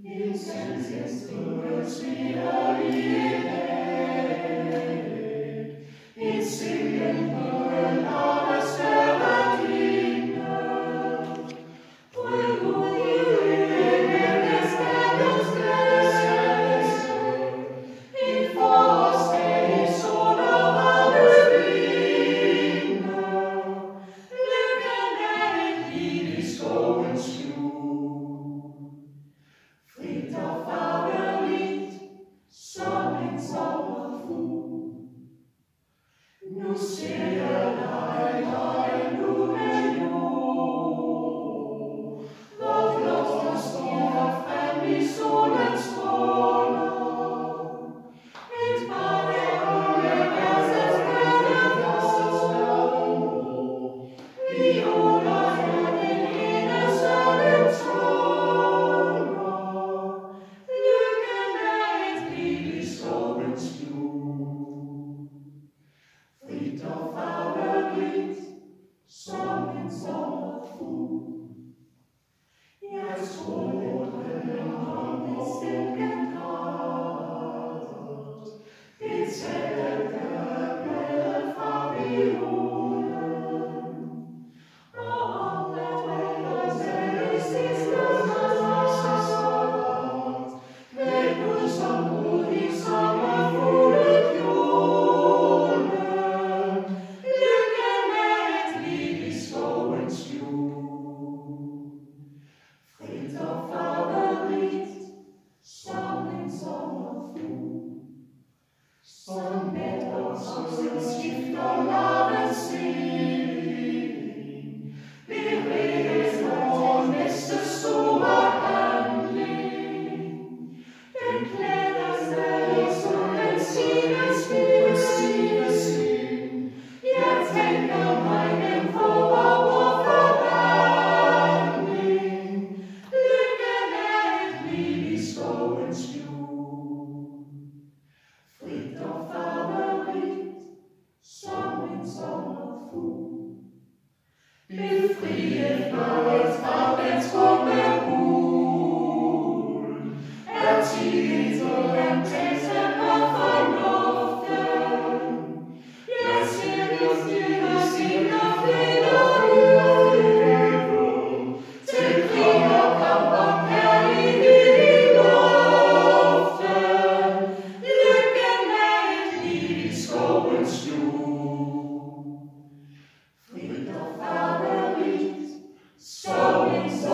Incendies purs via ide, insidium pure naves terra digna, Vulgus Deus in fos Dei sola Virgina, Lucem et Libis Covens Frit auf Faberlied, Sonnen sauber fu. Nucea lae lumen iu, Vod nostras via femmis solens bona, et pare universes credetas homo, Iona et in innocent sona, Lucem et Libis Covens Frit auf Faberlied, Sonnen sauber fu. Jetzt Hoden omnis incantatat, Dezerte belle Fabiolen, Amet velas eristis nasat, Venus amoris ama furiolen, Lucem et Libis Covens Frit auf Faberlied, Sonnen sauber fu. Sonnet aus dem Stifter Namen sing, beredet von bestes summa handling, den Kläders Deus und den Sieges hin, jetzt hängt meinem Vorwurf verbanning, Lucem et Libis Covens Frit auf Faberlied, Sonnen sauber fu. Befriedet als Fabrens Kommerhul, erzieht und Testen auf Vernunften, jetzt Sirius Divis in der Federübung, zählt Krieger, Kampf am Herr in die Luften, Lucem et Libis Covens Frit auf Faberlied, Sonnen sauber